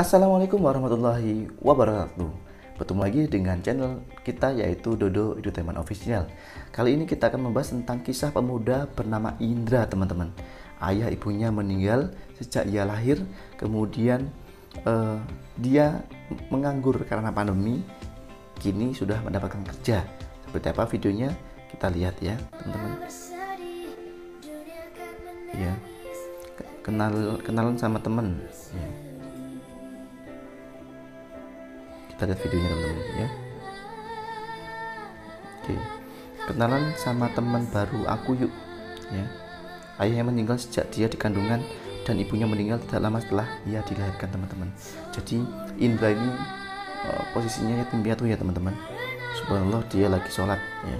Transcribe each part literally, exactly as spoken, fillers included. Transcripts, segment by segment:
Assalamualaikum warahmatullahi wabarakatuh. Bertemu lagi dengan channel kita yaitu Dodo Edutainment Official. Kali ini kita akan membahas tentang kisah pemuda bernama Indra, teman-teman. Ayah ibunya meninggal sejak ia lahir, kemudian uh, dia menganggur karena pandemi. Kini sudah mendapatkan kerja. Seperti apa videonya? Kita lihat ya, teman-teman. Ya, kenal kenalan sama teman. Ya. Kita lihat videonya, teman-teman ya. Oke. Kenalan sama teman baru aku yuk. Ya. Ayahnya meninggal sejak dia di kandungan dan ibunya meninggal tidak lama setelah ia dilahirkan, teman-teman. Jadi Indra ini uh, posisinya yatim piatu ya, teman-teman. Subhanallah, dia lagi sholat ya.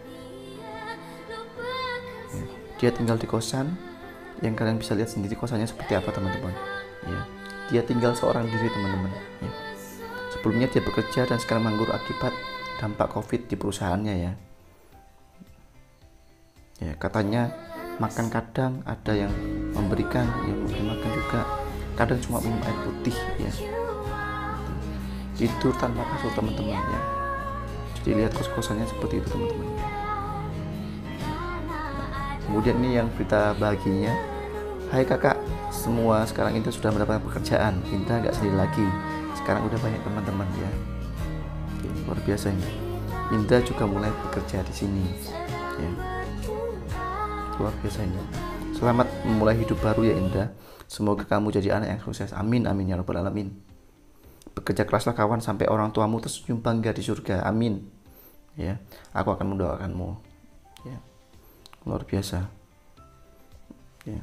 Ya. Dia tinggal di kosan yang kalian bisa lihat sendiri kosannya seperti apa, teman-teman. Ya. Dia tinggal seorang diri, teman-teman. Ya. Sebelumnya dia bekerja dan sekarang menganggur akibat dampak COVID di perusahaannya ya. Ya, katanya makan kadang ada yang memberikan, yang memberi makan juga, kadang cuma minum air putih ya. Tidur tanpa kasur, teman-teman ya. Jadi lihat kos-kosannya seperti itu, teman-teman. Nah, kemudian ini yang berita bahagianya. Hai kakak, semua sekarang Indra sudah mendapatkan pekerjaan. Indra nggak sendiri lagi. Sekarang udah banyak teman-teman ya. Oke, luar biasa ini. Indra juga mulai bekerja di sini. Ya. Luar biasa ini. Selamat memulai hidup baru ya Indra. Semoga kamu jadi anak yang sukses. Amin amin ya rabbal alamin. Bekerja keraslah kawan sampai orang tuamu tersenyum bangga di surga. Amin. Ya, aku akan mendoakanmu. Ya. Luar biasa. Ya.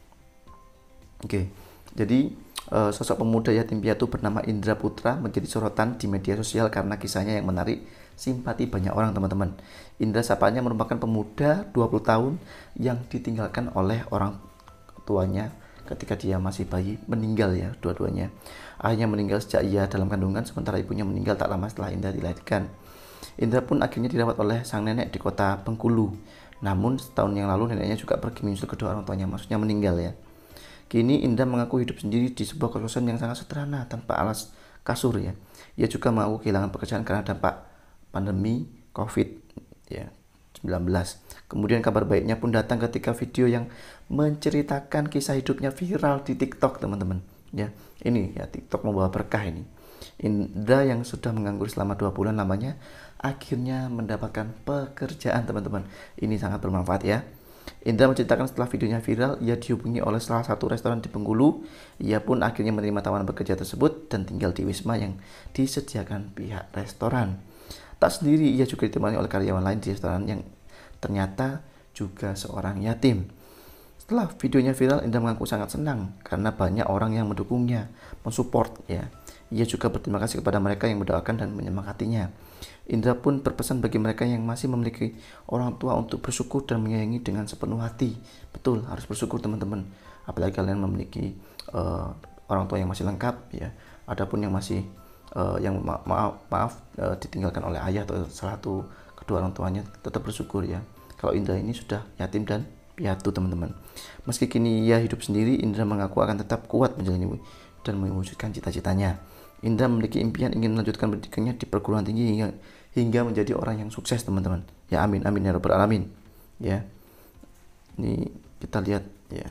Oke. Jadi Uh, sosok pemuda yatim piatu bernama Indra Putra menjadi sorotan di media sosial karena kisahnya yang menarik simpati banyak orang, teman-teman. Indra sapanya merupakan pemuda dua puluh tahun yang ditinggalkan oleh orang tuanya ketika dia masih bayi, meninggal ya dua-duanya. Ayahnya meninggal sejak ia dalam kandungan, sementara ibunya meninggal tak lama setelah Indra dilahirkan. Indra pun akhirnya dirawat oleh sang nenek di kota Bengkulu. Namun setahun yang lalu neneknya juga pergi menyusul kedua orang tuanya, maksudnya meninggal ya. Kini Indra mengaku hidup sendiri di sebuah kos-kosan yang sangat sederhana tanpa alas kasur ya. Ia juga mengaku kehilangan pekerjaan karena dampak pandemi COVID ya sembilan belas. Kemudian kabar baiknya pun datang ketika video yang menceritakan kisah hidupnya viral di TikTok, teman-teman. Ya, ini ya TikTok membawa berkah ini. Indra yang sudah menganggur selama dua bulan lamanya akhirnya mendapatkan pekerjaan, teman-teman. Ini sangat bermanfaat ya. Indra menceritakan setelah videonya viral, ia dihubungi oleh salah satu restoran di Bengkulu. Ia pun akhirnya menerima tawaran bekerja tersebut dan tinggal di wisma yang disediakan pihak restoran. Tak sendiri, ia juga ditemani oleh karyawan lain di restoran yang ternyata juga seorang yatim. Setelah videonya viral, Indra mengaku sangat senang karena banyak orang yang mendukungnya, mensupport ya. Ia juga berterima kasih kepada mereka yang mendoakan dan menyemangatinya. Indra pun berpesan bagi mereka yang masih memiliki orang tua untuk bersyukur dan menyayangi dengan sepenuh hati. Betul, harus bersyukur, teman-teman. Apalagi kalian memiliki uh, orang tua yang masih lengkap ya. Adapun yang masih uh, yang ma maaf maaf uh, ditinggalkan oleh ayah atau salah satu kedua orang tuanya, tetap bersyukur ya. Kalau Indra ini sudah yatim dan piatu, teman-teman. Meski kini ia hidup sendiri, Indra mengaku akan tetap kuat menjalani dan mewujudkan cita-citanya. Indra memiliki impian ingin melanjutkan pendidikannya di perguruan tinggi hingga, hingga menjadi orang yang sukses, teman-teman. Ya amin amin ya rabbal alamin. Ya. Ini kita lihat ya.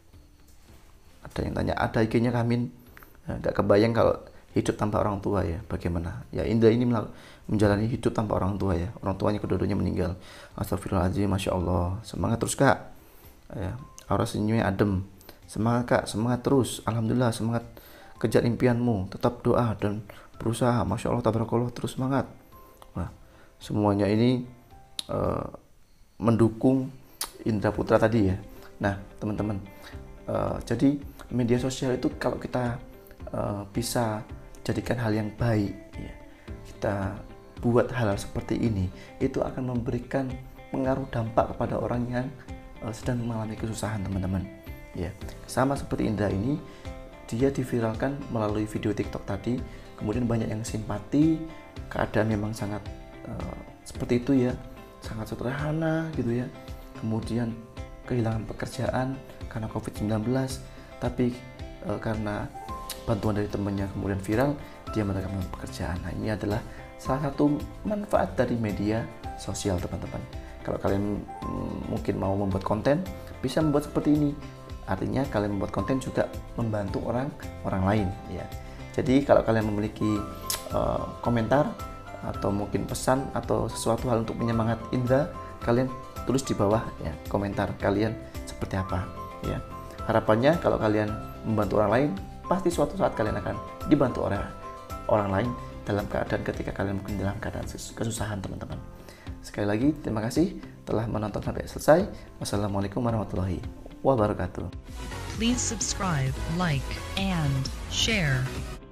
Ada yang tanya, ada I G-nya Kamin? Nah, gak kebayang kalau hidup tanpa orang tua ya, bagaimana? Ya Indra ini menjalani hidup tanpa orang tua ya. Orang tuanya kedua-duanya meninggal. Astagfirullahaladzim, Masya Allah. Semangat terus kak. Ya, aura senyumnya adem. Semangat kak, semangat terus. Alhamdulillah, semangat kejar impianmu, tetap doa dan berusaha. Masya Allah, tabarakallah, terus semangat. Nah, semuanya ini uh, mendukung Indra Putra tadi ya. Nah, teman-teman, uh, jadi media sosial itu kalau kita uh, bisa jadikan hal yang baik, ya, kita buat hal-hal seperti ini, itu akan memberikan pengaruh dampak kepada orang yang uh, sedang mengalami kesusahan, teman-teman. Ya, sama seperti Indra ini. Dia diviralkan melalui video TikTok tadi, kemudian banyak yang simpati, keadaan memang sangat uh, seperti itu ya, sangat sederhana gitu ya. Kemudian kehilangan pekerjaan karena COVID sembilan belas, tapi uh, karena bantuan dari temannya kemudian viral, dia mendapatkan pekerjaan. Nah, ini adalah salah satu manfaat dari media sosial, teman-teman. Kalau kalian mm, mungkin mau membuat konten, bisa membuat seperti ini. Artinya kalian membuat konten juga membantu orang orang lain, ya. Jadi kalau kalian memiliki uh, komentar atau mungkin pesan atau sesuatu hal untuk penyemangat indra, kalian tulis di bawah ya komentar kalian seperti apa, ya. Harapannya kalau kalian membantu orang lain, pasti suatu saat kalian akan dibantu oleh orang lain dalam keadaan ketika kalian mungkin dalam keadaan kesusahan, teman-teman. Sekali lagi terima kasih telah menonton sampai selesai. Wassalamualaikum warahmatullahi wabarakatuh. Please subscribe, like, and share.